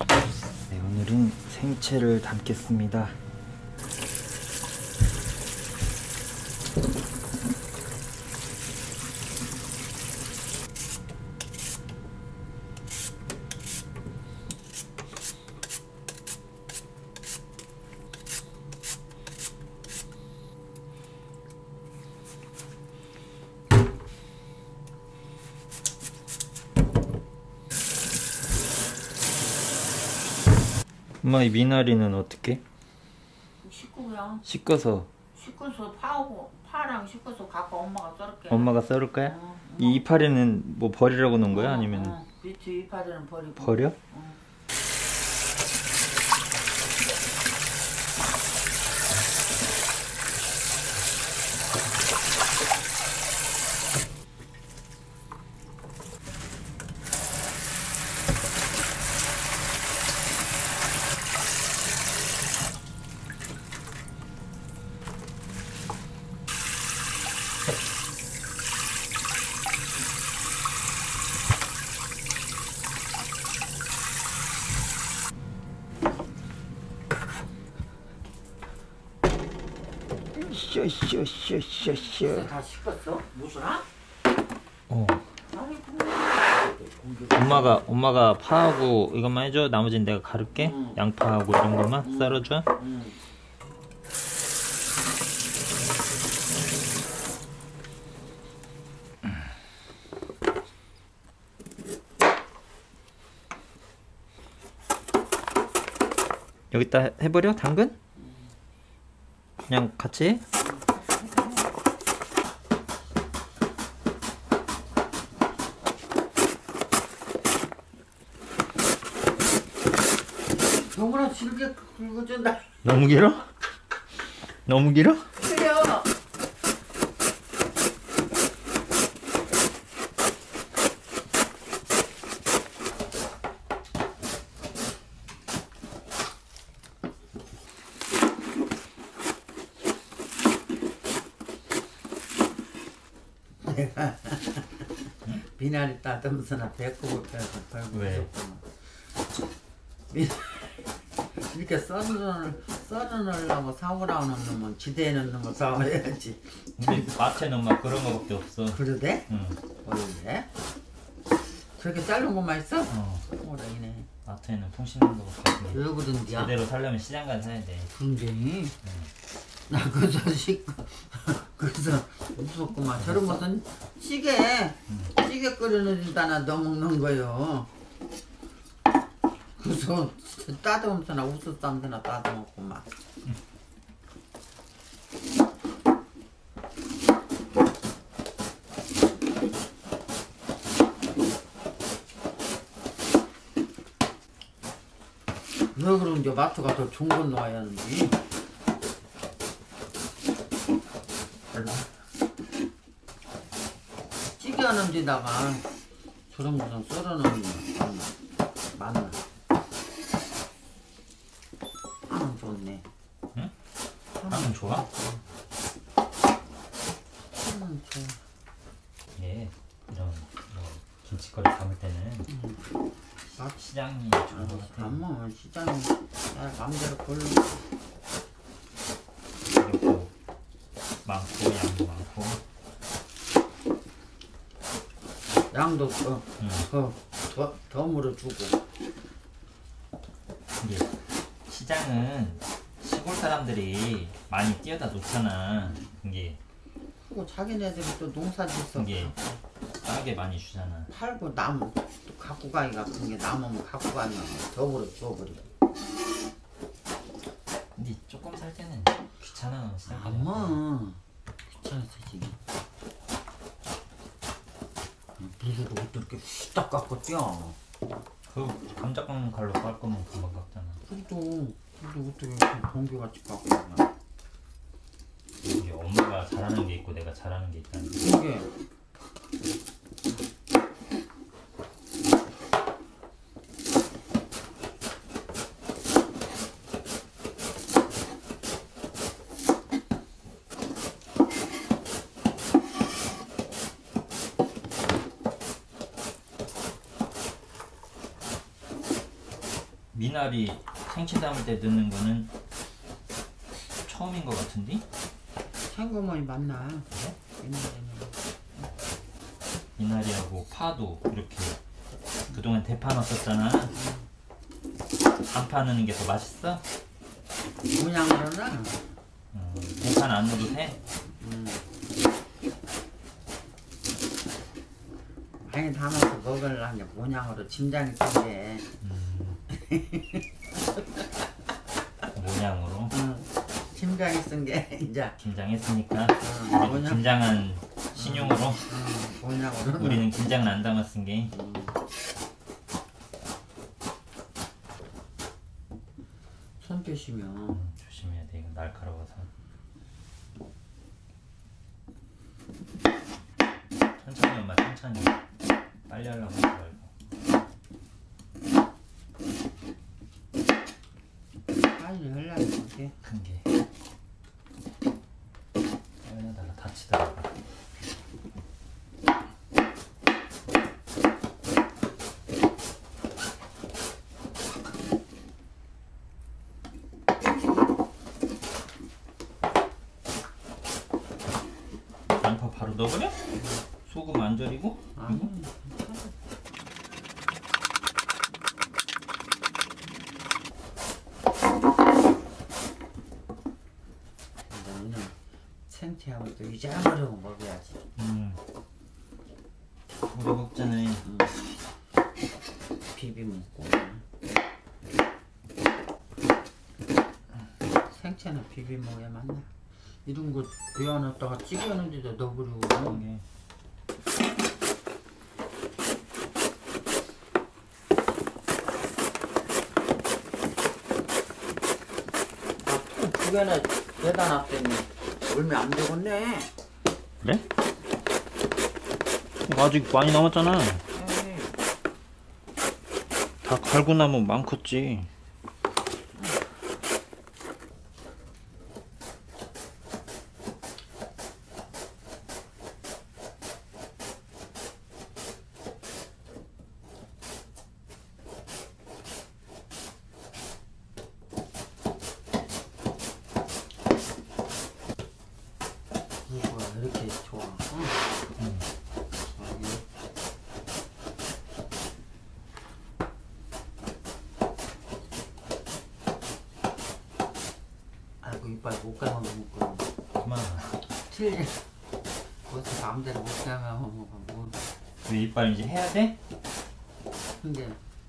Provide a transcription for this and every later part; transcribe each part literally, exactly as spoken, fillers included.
네, 오늘은 생채를 담겠습니다. 엄마, 이 미나리는 어떻게? 씻고 그냥 씻어서. 씻어서 파하고 파랑 씻어서 갖고 엄마가 썰을게. 엄마가 썰을 거야? 어, 이 이파리는 뭐 버리라고 놓은 거야? 어, 아니면 어, 밑에 이파리는 버리고. 버려? 어. 쇼쇼쇼쇼쇼. 다 씻었어? 무슨아? 어. 아이고. 엄마가 엄마가 파하고 이것만 해줘. 나머지는 내가 가를게. 응. 양파하고 이런 것만 응. 썰어줘. 응. 여기다 해버려? 당근? 그냥 같이 해? 너무나 길게 긁어준다. 너무 길어? 너무 길어? 그래요. 내가 미나리 따듬으나 배꼽을 빼서 벌고 왜? 미나리 이렇게 썰어놓을 썰어놓으려고 사오라는 놈은 지대에는 놈을 사와야지. 근데 마트에는 엄마 그런 거밖에 없어. 그러대? 응. 원래? 저렇게 자른 것만 있어? 어. 오래이네. 마트에는 통신한 거밖에 없어. 왜 그런지야? 제대로 살려면 시장 가서 사야 돼. 그런데 나 그래서 씻고 그래서 무섭구만. 저런 것은 찌개 응. 찌개 끓여놓는다나 넣어먹는 거요. 그래서 따듬으면서나 우스쌈서나 따듬었구만. 응. 왜 그런지 마트가 더 좋은 건 넣어야 하는지. 찌개 하는 데다가 저런 것은 썰어놓으면 맞나? 맞나? 파는 좋네. 응? 파는 좋아? 파는 좋아. 예. 이런 뭐 김치거리 담을 때는 음. 시장이 좋은 것 같아. 안 먹으면 시장이 야 맘대로 걸로. 그리고 많고 양도 많고. 양도 더, 응. 더, 더, 더 물어주고. 이게 시장은 시골 사람들이 많이 뛰어다 놓잖아. 이게 그리고 자기네들이 또 농사 짓어 이게 싸게 많이 주잖아. 팔고 남은 또 갖고 가기 같은 게 남으면 갖고 가면 더 물어 줘버려. 근데 조금 살 때는 귀찮아. 시장 엄마 귀찮아서 지금. 무서도 어떻게 딱 깎고 뛰어. 그 감자 깎는 칼로 깔 거면 금방 깎잖아. 그래도 그래도 어떻게 번개같이 깎고 그냥. 이게 엄마가 잘하는 게 있고 내가 잘하는 게 있다는 게. 이게 미나리 생채 담을 때 넣는 거는 처음인 것 같은데? 생고문이 맞나? 그래? 옛날에는. 미나리하고 파도 이렇게 그동안 대파 넣었었잖아. 안 파는 게 더 맛있어? 모양으로는 음, 대파는 안 넣어도 돼? 음. 많이 담아서 먹으려면 모양으로 짐장이 뜬게 음. 모양으로 응. 짐장이 쓴 게 이제 김장했으니까 응, 우리도 모양. 김장한 신용으로 응, 모양으로는 우리는 김장은 안 담았은 게 응. 손 조심이요. 음, 조심해야 돼. 이거 날카로워서. 천천히 엄마 천천히. 빨리 하려고 하지 말고. 빨리 하려면 어때? 큰 게. 여기다가 다치더라고. 양파 바로 넣어버려? 소금 안 절이고? 아니, 이거? 괜찮아. 너는 생채하고 또 이자버리고 먹어야지. 음. 오래 먹잖아. 응. 비비 먹고. 생채는 비비 먹어야 맞나? 이런 거 배워놨다가 찌개하는 데다 넣어버리고. 이게. 두 개나 대다 놨더니 얼마 안 되겠네. 그래? 아직 많이 남았잖아. 에이, 다 갈고 나면 많겠지. 무가 이렇게 좋아. 응. 응. 아니, 아이고 이빨 못 가면 먹고 그만. 틀려. 그것도 마음대로 못 가면 먹고 뭐. 왜 이빨 이제 해야 돼? 근데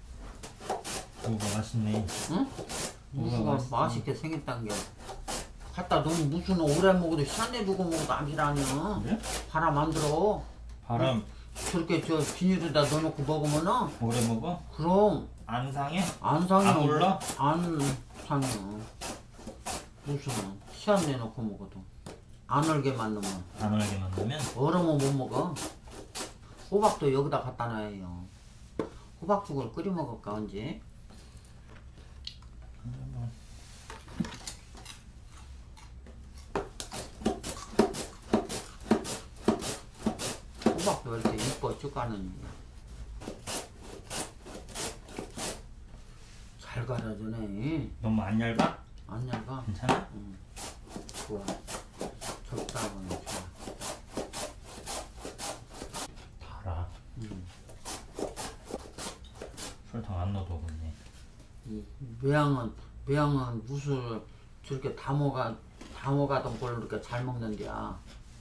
뭐가 맛있네. 응? 뭐가 무수가 맛있어? 맛있게 생겼다는 게 갖다 너무 무수는 오래 먹어도 시간내 두고 먹어도 아니라뇨. 그래? 바람 안 들어. 바람 저렇게 저 비닐에다 넣어놓고 먹으면은 오래 먹어? 그럼 안 상해? 안 상해. 안 올라? 안 상해. 무슨 시간 내놓고 먹어도 안 얼게만 넣으면 안 얼게 만들면? 얼으면 못 먹어. 호박도 여기다 갖다 놔요. 호박죽을 끓여 먹을까 언제? 호박도 이렇게 이뻐 쭉가는 잘 갈아주네. 너무 안 얇아? 안 얇아? 괜찮아? 응. 좋아. 적당히 좋아. 달아. 응. 설탕 안 넣어도 그렇네. 이 매양은 매양은 무술 저렇게 담아가 담아가던 걸 이렇게 잘 먹는데야.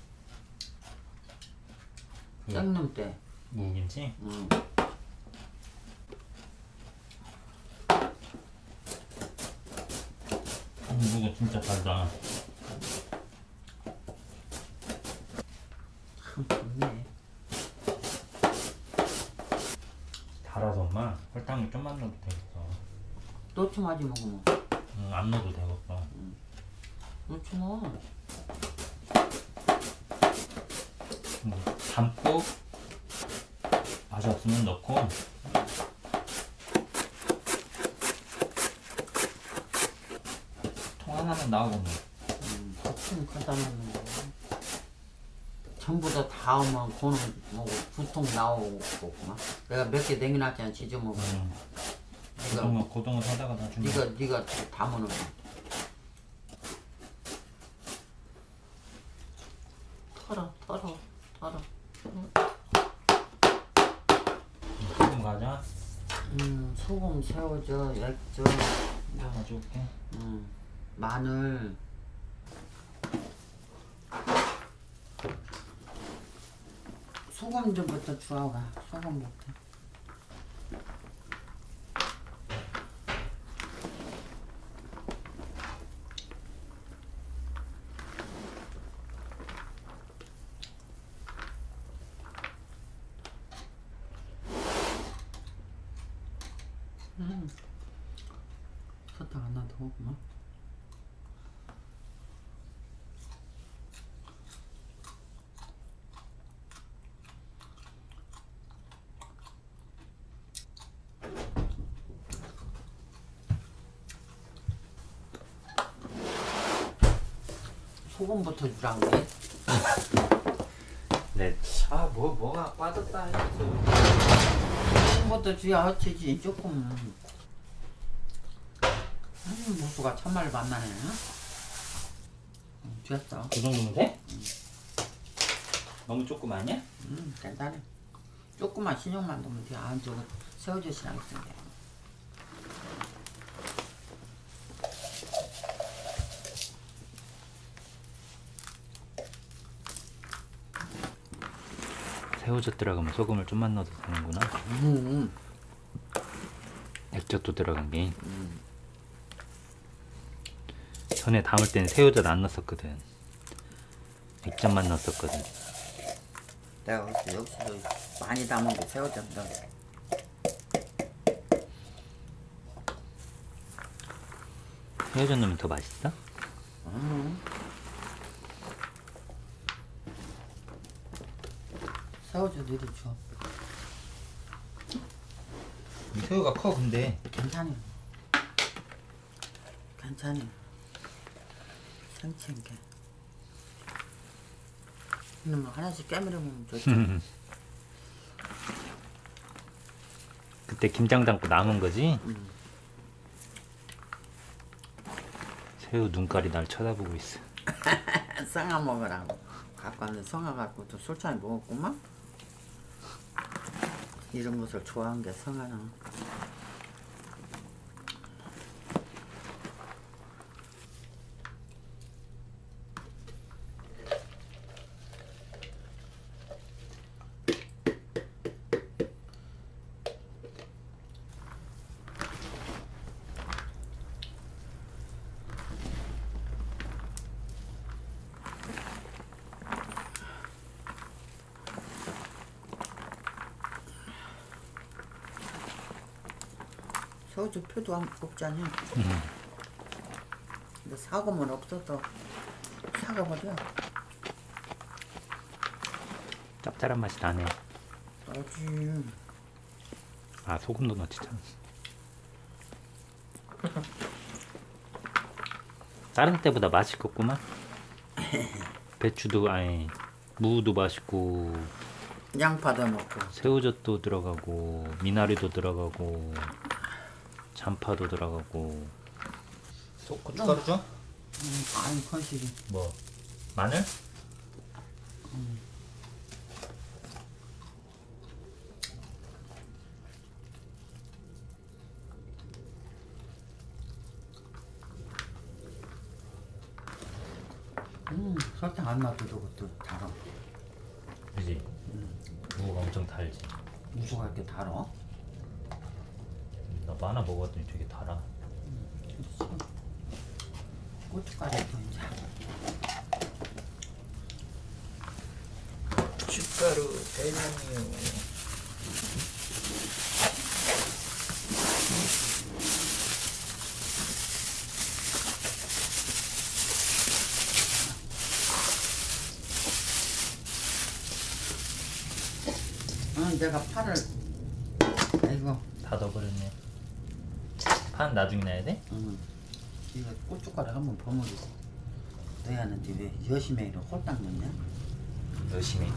그 생놈 때. 무김치? 응. 무가 진짜 달다. 참 좋네. 달아서 엄마 설탕을 좀만 넣어도 되겠어. 노추마지 먹으면. 응, 안 넣어도 되겠어. 노추마. 뭐, 담고 맛이 없으면 넣고. 통 하나만 나오고. 음, 거품 갖다 놓는 거. 전부 다 닿으면 그는 뭐 부통 나오고 막. 내가 몇 개 냉겨놨잖아 지져 먹어. 음, 고등어 고등어 사다가 나중에. 네가 네가 담으는 거. 털어 털어 털어. 소금 가자. 음 소금 새우젓 액젓 다 가져올게. 음 마늘 소금 좀부터 주워가. 소금부터. 음. 설탕 하나 더 먹구만. 소금부터 주란 게. 네. 아, 뭐 뭐가 빠졌다 했어. 소금부터 줘야 어찌지 조금. 음, 무수가 참말로 만나네. 음, 됐어. 그 정도면 돼? 응. 너무 조금 아니야? 음, 괜찮아. 조금만 신용만 넣으면 돼. 아, 저거 새우젓이랑 있는데. 새우젓 들어가면 소금을 좀만 넣어도 되는구나. 음, 액젓도 들어간 게. 음. 전에 담을 때는 새우젓 안 넣었거든. 액젓만 넣었거든. 내가 그래서 여기서도 많이 담은 게 새우젓 넣어. 새우젓 넣으면 더 맛있어? 음. 새우젓 이리 줘. 새우가 커 근데. 괜찮아. 괜찮아. 생치한 게. 이놈 하나씩 깨물어 먹으면 좋지. 그때 김장 담고 남은 거지? 음. 새우 눈깔이 날 쳐다보고 있어. 쌍아 먹으라고 갖고 왔는데 성아 갖고 또 술잔 먹었구만. 이런 것을 좋아한 게 성아는. 새우젓 표도 안 없잖아. 음. 근데 사과만 없어서 사과버려. 짭짤한 맛이 나네. 나지. 아, 소금도 넣지 참. 다른 때보다 맛있겠구만. 배추도 아니 무도 맛있고 양파도 넣고. 새우젓도 들어가고 미나리도 들어가고 잔파도 들어가고. 소 고춧가루 줘? 음, 아니 건식이. 뭐 마늘? 음. 음, 설탕 안 놔둬도 그것도 달아. 그지? 무가 엄청 달지. 무수가 이렇게 달아? 나 만화 먹었더니 되게 달아. 그렇지. 고춧가루도 이제. 고춧가루 대량이요. 응, 내가 파를. 아이고. 다 넣어버렸네. 판 나중에 넣어야 돼? 응. 이거 고춧가루 한번 버무리고 넣어야 하는데 왜 여심에로 홀딱 넣냐? 열심히.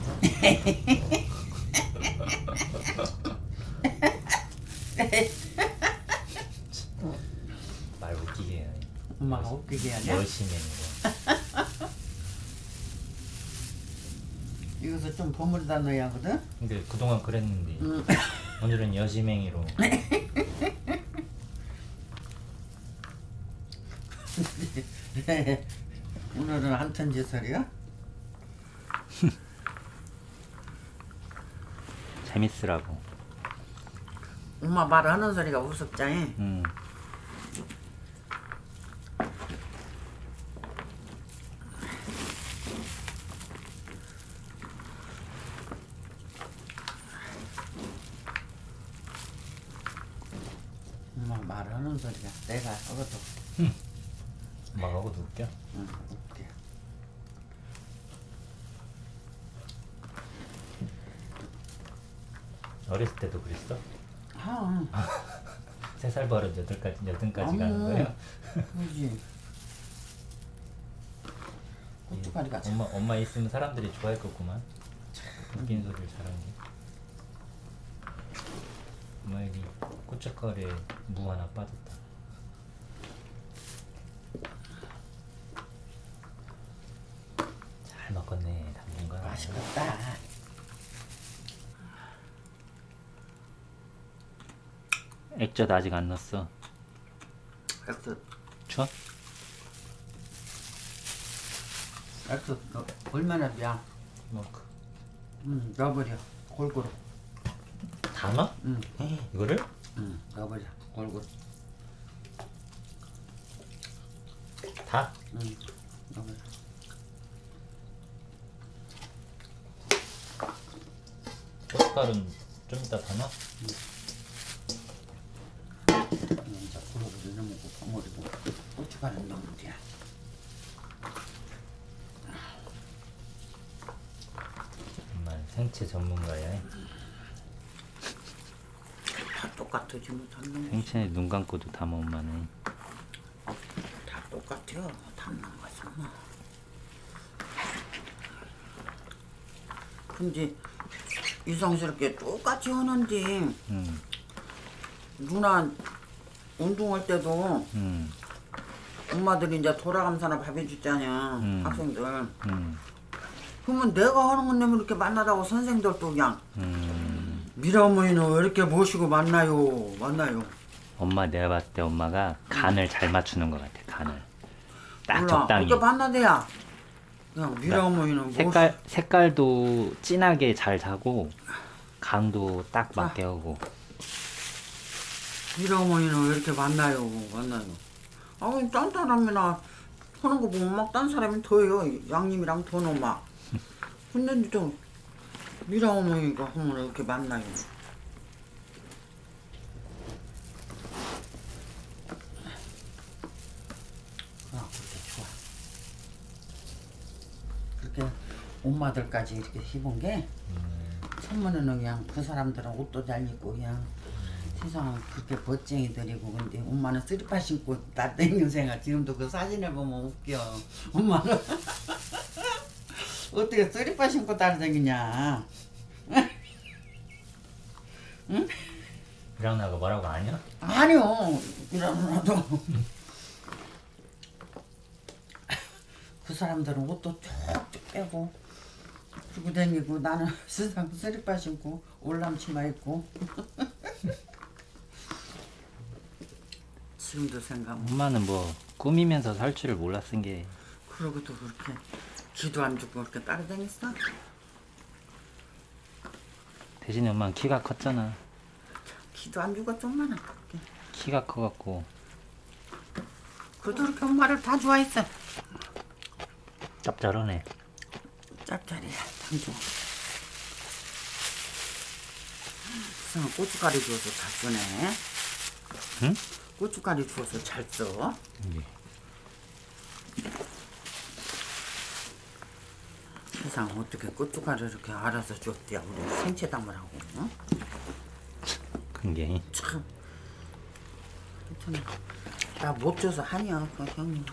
엄마가 웃기게 하냐? 여심행이로. 이것을 좀 버무리다 넣어야 하거든? 근데 그동안 그랬는데 응. 오늘은 여심행이로. 오늘은 한턴 짓설이야? 재밌으라고. 엄마 말하는 소리가 우습잖니? 응. 엄마 말하는 소리가 내가 하고도 엄마하고도 웃겨? 응, 웃겨. 어렸을 때도 그랬어? 아, 세 살 버릇 여덟까지 여든까지 가는 어머. 거예요? 그지. 고춧가루가 참. 엄마 엄마 있으면 사람들이 좋아했겠구만. 웃긴 소리를 잘하는 게. 엄마 여기 고춧가루에 무 하나 빠졌다. 잘 먹었네 당분간. 맛있겠다. 액젓 아직 안 넣었어. 액젓, 추워? 액젓 너 얼마나 돼? 이만큼. 응, 넣어버려. 골고루. 다 넣어? 응, 이거를? 응, 넣어버려. 골고루. 다? 응, 넣어버려. 고춧가루는 좀 이따 더 넣어? 응, 이제 골고루 넣어먹고 버무리고 고춧가루 넣으면 돼. 정말 생채 전문가야. 다 똑같지 못하는 거. 생채 눈 감고도 다 먹으면 다 똑같아요. 담는 것은 뭐. 근데 이상스럽게 똑같이 하는데 응, 누나 운동할 때도 응, 엄마들이 이제 돌아가면서나 밥 해주잖아. 음. 학생들. 응, 그러면 내가 하는 건데 왜 이렇게 만나다고 선생들도 그냥 응. 미라어머니는 왜 이렇게 모시고 만나요 만나요. 엄마 내가 봤을 때 엄마가 간을 잘 맞추는 것 같아. 간을 딱 몰라. 적당히. 이렇게 만나대야. 그냥 미라어머니는 색깔 색깔도 진하게 잘 사고 간도 딱 맞게 하고. 미라어머니는 왜 이렇게 만나요 만나요. 아우 딴 사람이나 하는 거 보면 막 딴 사람이 더해요. 양님이랑 더 넣어 막. 근데 또 미라어머니가 하면 이렇게 만나요. 아 그렇게 좋아. 그렇게 엄마들까지 이렇게 해본 게 천문에는 그냥 그 사람들은 옷도 잘 입고 그냥 세상은 그렇게 멋쟁이들이고 근데 엄마는 쓰리파 신고 날땡겨 생각 지금도 그 사진을 보면 웃겨. 엄마는 어떻게 쓰리파 신고 따라다니냐. 응? 미랑나가 뭐라고 아냐? 아니요. 이러나도 그 사람들은 옷도 쭉쭉 빼고 그러고 다니고 나는 세상 쓰리파 신고 올람치마 입고 지금도 생각 엄마는 뭐 꾸미면서 살 줄을 몰랐은 게. 그러고도 그렇게 기도 안 주고 그렇게 따라다녔어? 대신에 엄마는 키가 컸잖아. 기도 안 주고 좀만 그렇게. 키가 커갖고 그래도 그렇게 엄마를 다 좋아했어. 짭짤하네. 짭짤이야 참 좋아. 세상에 고춧가루 주어서 잘 쓰네. 응? 고춧가루 주어서 잘 써. 이게 세상 어떻게 고춧가루 이렇게 알아서 줬대야. 우리 생채 담으라고. 응? 그게 참. 괜찮아. 나 못 줘서 하냐 그 형님.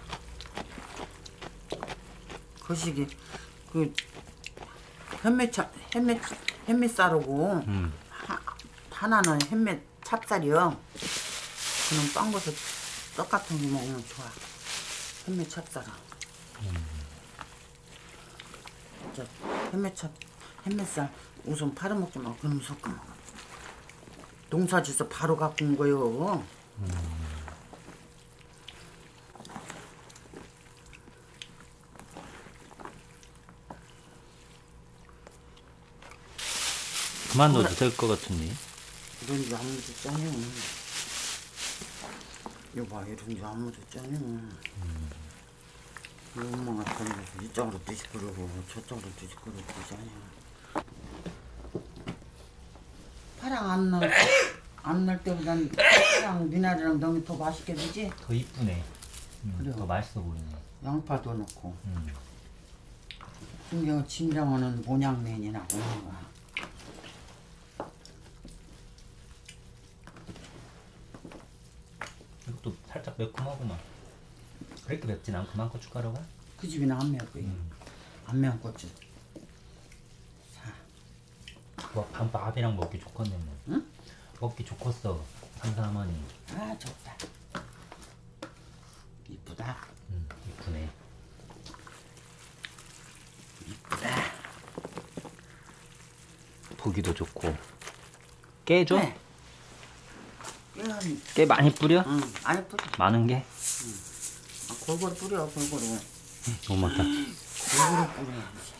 거시기 그 햇매차 햇매 햇매쌀하고 음. 하, 하나는 햇매 찹쌀이요. 그럼 빵 거서 떡 같은 거 먹으면 좋아. 햄매 찹쌀아. 음. 저 햄매 찹 햄매쌀 우선 팔아먹지 마. 그럼 섞어 먹어. 농사지서 바로 갖고 온 거요. 음. 그만 넣어도 될 것 같은데. 이런지 아무도 짜냐. 이거 봐, 이런지 아무도 짜냐. 음. 이 엄마가 던져서 이쪽으로 뒤집으려고 저쪽으로 뒤집으려고 그러잖아. 파랑 안 넣을, 안 넣을 때보단 파랑 미나리랑 넣으면 더 맛있게 되지? 더 이쁘네. 음, 그래요. 더 맛있어 보이네. 양파도 넣고. 음. 심지어 진정어는 모양면이나 엄마가. 이것도 살짝 매콤하구만. 그렇게 맵진 않구만 고춧가루가. 그 집이나 안 매워 보여. 음. 안 매운 고추. 사. 뭐 밥이랑 먹기 좋겠네. 뭐. 응? 먹기 좋겠어. 삼삼하니. 아 좋다. 이쁘다. 음, 이쁘네. 이쁘다. 보기도 좋고. 깨줘? 네. 깨는 깨 많이 뿌려? 응, 안에 뿌려. 많은 게? 아, 골고루 뿌려, 골고루. 너무 많다. 골고루 뿌려야지.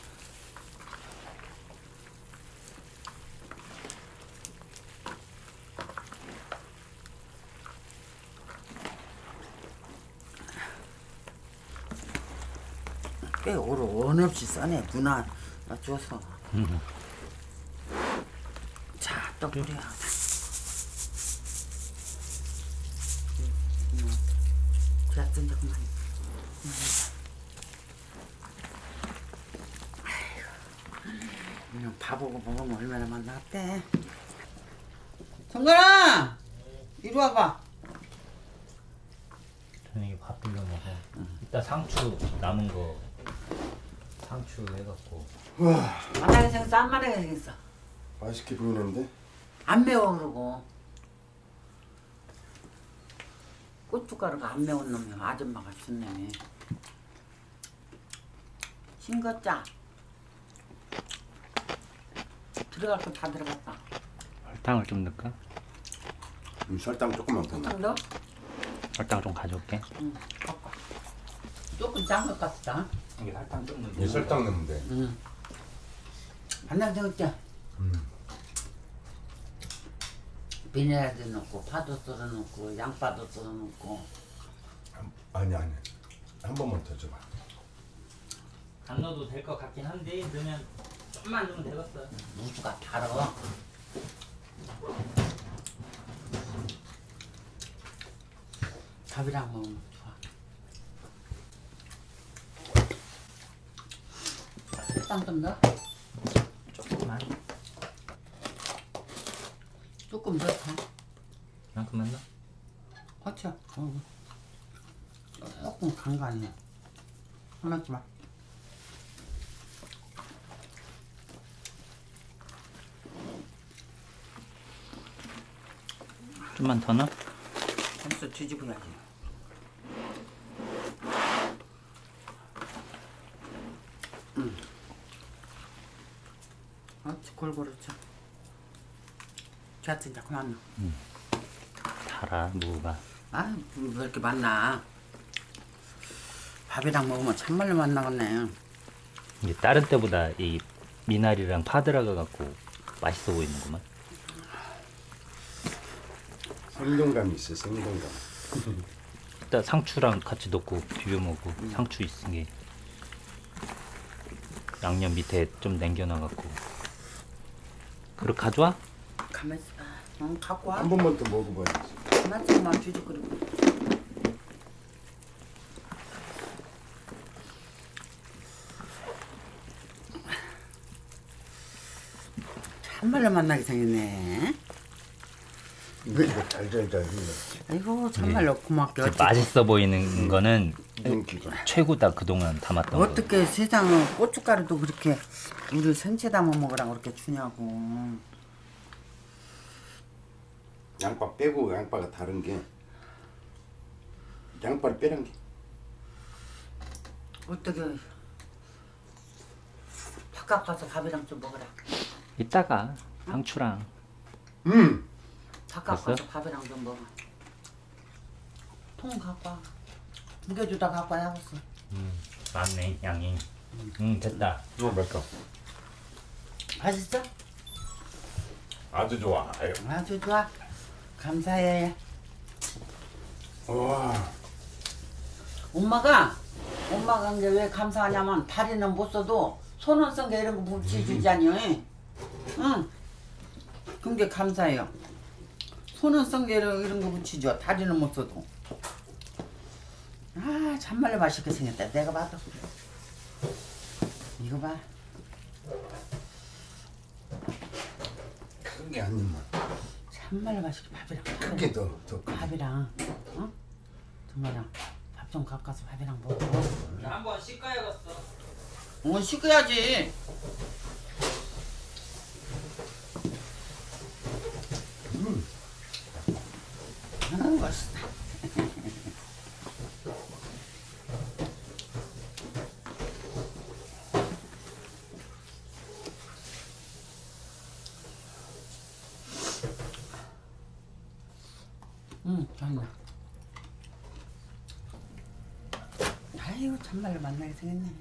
꽤 오래 원 없이 싸네. 누나 나 줘서. 음. 자, 또 뿌려. 자, 좀 조금만. 그냥 밥하고 먹으면 얼마나 맛나겠대. 정관아, 이리 와봐. 저녁에 밥 빌려 먹어. 음. 이따 상추 남은 거 상추 해갖고. 만나게 생겼어, 안 만나게 생겼어. 맛있게 보이는데? 안 매워 그러고. 고춧가루가 안 매운 놈이 아줌마가 준 놈이. 싱겁자. 들어갈 거 다 들어갔다. 설탕을 좀 넣을까? 음, 설탕 조금만 더 넣어. 설탕 넣어? 설탕 좀 가져올게. 응, 섞어. 조금 짠 것 같다. 이게 설탕 좀 넣으면 이 설탕 넣으면 돼. 응. 반장 적을게. 음. 비닐에도 넣고 파도 썰어 넣고 양파도 썰어 넣고. 아니 아니. 한 번만 더 줘봐. 안 넣어도 될 것 같긴 한데 넣으면 좀만 넣으면 되겠어. 무수가 달아. 밥이랑 먹으면 좋아. 설탕 좀 넣어? 조금만. 조금 넣자. 만큼만 넣어? 그렇죠. 어. 조금 간간해. 하나만. 좀만 더 넣어? 벌써 뒤집어야지. 응. 그렇지, 골고루 쳐. 자트 이제 그만 넣어. 달아 무가. 아, 왜 이렇게 많나? 밥이랑 먹으면 참말로 맛나겠네. 이게 다른 때보다 이 미나리랑 파 들어가 갖고 맛있어 보이는구만. 생동감이 있어, 생동감. 일단 상추랑 같이 넣고 비벼 먹고 음. 상추 있은 게 양념 밑에 좀 남겨놔 갖고. 그리고 가져와? 가만 있어. 응, 갖고 와. 한 번만 더 먹어봐야지. 가만 있어만 뒤집그리고. 참말로 만나게 생겼네. 이거 잘잘잘 흘러. 아이고 참말로 고맙게. 어떻게, 맛있어 보이는 거는 윤기가. 최고다. 그동안 담았던 거. 어떻게 세상은 고춧가루도 그렇게 우리 생채 담아 먹으라고 그렇게 주냐고. 양파 빼고 양파가 다른 게 양파를 빼란 게 어떻게 바깥 가서 밥이랑 좀 먹어라. 이따가 상추랑. 음. 바깥 됐어? 가서 밥이랑 좀 먹어. 통 갖고 와. 무게 주다 갖고 와야겠어. 음, 많네 양이. 음, 됐다. 이거 맛있다. 맛있어? 아주 좋아. 아유. 아주 좋아. 감사해. 와. 엄마가 엄마가 이제 왜 감사하냐면 다리는 못 써도 손은 쓴 게 이런 거 붙여주잖여. 응. 그게 감사해요. 손은 쓴 게 이런, 이런 거 붙이죠. 다리는 못 써도. 아 참말로 맛있게 생겼다. 내가 봐도. 이거 봐. 큰 게 한 입만. 참말로 맛있게 밥이랑 큰 게 더 더. 밥이랑 어? 정말랑 밥 좀 가까워서 밥이랑 먹어. 한번 씻어야겠어. 어 씻어야지. 음. 아 맛있다. 응, 좋네. 아이고 참말로 만나게 생겼네.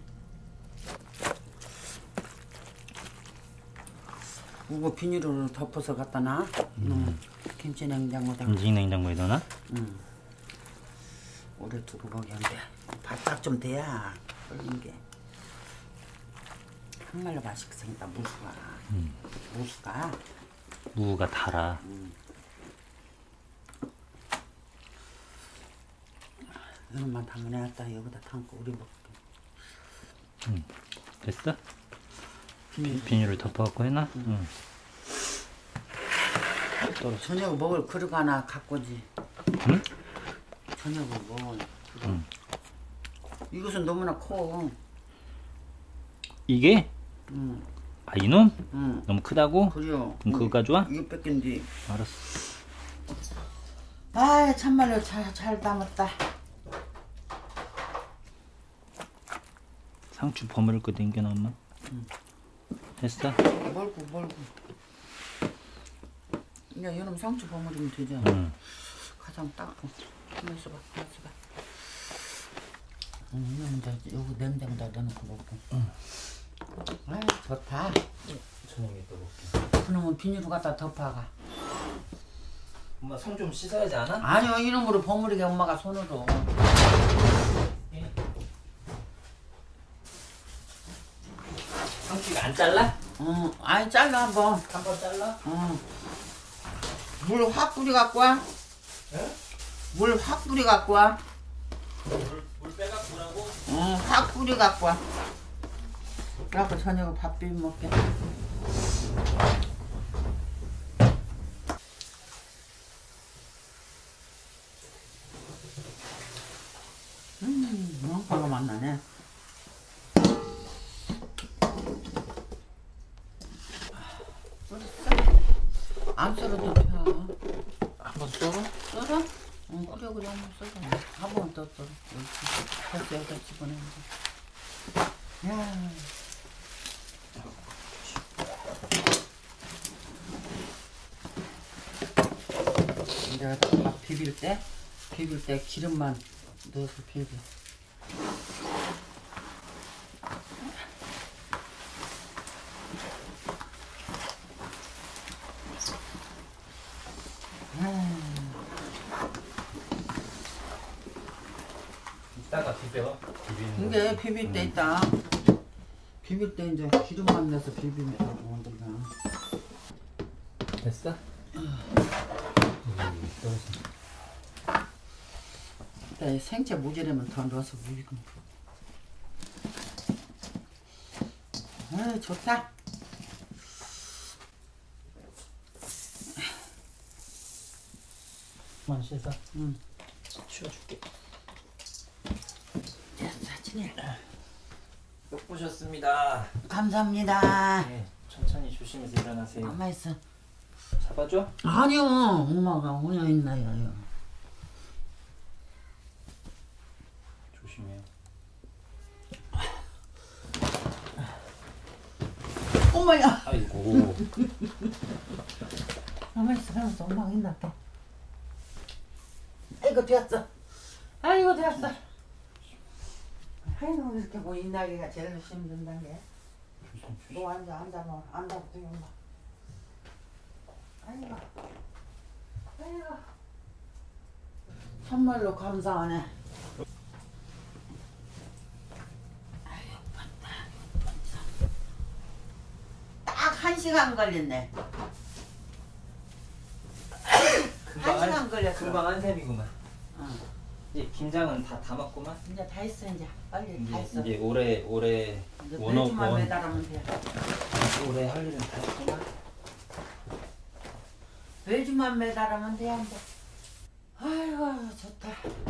이거 비닐로 덮어서 갖다 놔. 응. 김치 냉장고다. 김치 냉장고에 넣어놔? 응. 오래 두고 먹였는데 바짝 좀 돼야 끓는 게. 정말로 맛있게 생겼다. 무수가. 음. 무수가. 무가 달아. 이것만 담아내놨다. 여기다 담고 우리 먹게. 응. 됐어? 비닐을 덮어갖고 해놔? 응. 떨어져. 저녁 먹을 그릇 하나 갖고 오지. 응? 저녁을 먹을 그릇. 응. 이것은 너무나 커. 이게? 응. 아 이놈? 응. 너무 크다고? 그래요. 그럼 그거 가져와? 이거 뺏긴지. 알았어. 아 참말로 잘, 잘 담았다. 상추 버무릴 거 땡겨놔 엄마. 응. 됐어? 멀고 멀고. 야 이놈 상추 버무리면 되잖아. 응. 가장 닦고. 가만 있어봐. 가만 있어봐. 응, 이놈 이제 요거 냉장고다 넣어놓고 먹고. 응. 아 좋다. 저녁에 또 먹게. 그놈은 비닐로 갖다 덮어가. 엄마 손 좀 씻어야지 않아? 아니요 이놈으로 버무리게 엄마가 손으로. 상추가 안 잘라? 응. 아니 잘라 한번. 한 번 잘라? 응. 물 확 뿌리 갖고 와. 응? 물 확 뿌리 갖고 와. 물, 물 빼갖고 오라고? 응, 확 뿌리 갖고 와. 그래갖고 저녁에 밥 비벼 먹게. 음, 왕파가 맛나네. 안 썰어도 돼. 한번 썰어? 썰어? 응, 그래, 그래, 한번 썰어. 한 번 더 썰어. 벌써 여기다 집어넣는 거. 야. 이제 밥 비빌 때, 비빌 때 기름만 넣어서 비벼. 이따가 비벼. 비비는 이게 비빌 때 있다. 비빌 때 이제 기름만 넣어서 비비면 되고 만들자. 됐어? 때 생채 무지라면 더 넣어서 비비고. 아 좋다. 만 씻어. 응. 치워줄게. 사진이. 못 보셨습니다. 감사합니다. 네, 천천히 조심해서 일어나세요. 가만 있어. 잡아줘? 아니요, 엄마가 혼자 있나요? 조심해요. 어머야. 아이고. 가만히 있어, 가만히 있어. 엄마가 있나 봐. 아이고, 되었어. 아이고, 되었어. 아이고, 이렇게 뭐 인나기가 제일 힘든단 게. 너 앉아, 앉아, 뭐. 앉아부터 엄마. 아이고. 아이고. 참말로 감사하네. 딱 한 시간 걸렸네. 금방 한 시간 걸렸어. 금방 한 셈이구만. 어. 이제 김장은 다 담았구만. 이제 다 했어 이제. 빨리 다 이제, 했어. 이제 올해 올해 이제 원어 벨트만 원 매달으면 돼. 올해 할 일은 다 했구만. 벨트만 매달으면 돼 안 돼. 아이고 좋다.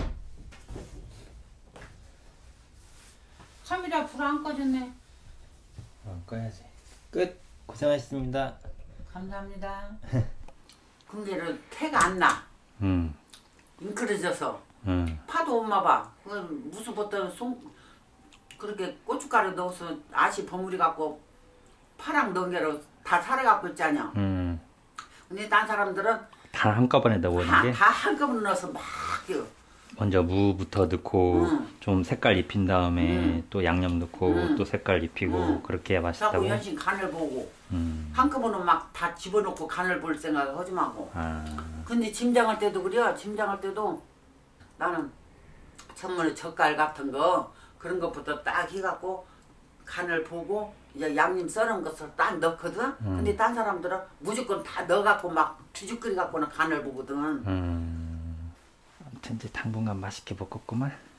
카메라 불 안 꺼졌네. 어, 꺼야지. 끝. 고생하셨습니다. 감사합니다. 근데는 태가 안 나. 음. 잉크러져서. 음. 파도 엄마 봐. 그 무슨 보통 송 그렇게 고춧가루 넣어서 아시 버무리 갖고 파랑 넣은 게로 다 살아갖고 있잖아. 음. 근데 딴 사람들은 다 한꺼번에 넣어보는 다, 게 다 한꺼번에 넣어서 막 끼워. 먼저 무부터 넣고 음. 좀 색깔 입힌 다음에 음. 또 양념 넣고 음. 또 색깔 입히고 음. 그렇게 해야 자꾸 맛있다고. 연신 간을 보고 음. 한꺼번에 막 다 집어넣고 간을 볼 생각을 하지 말고. 아. 근데 짐장할 때도 그래요. 짐장할 때도 나는 전문에 젓갈 같은 거 그런 것부터 딱 해갖고 간을 보고 이제 양념 써놓은 것을 딱 넣거든. 음. 근데 딴 사람들은 무조건 다 넣어갖고 막 뒤죽거리 갖고는 간을 보거든. 음. 아무튼 이제 당분간 맛있게 먹었구만.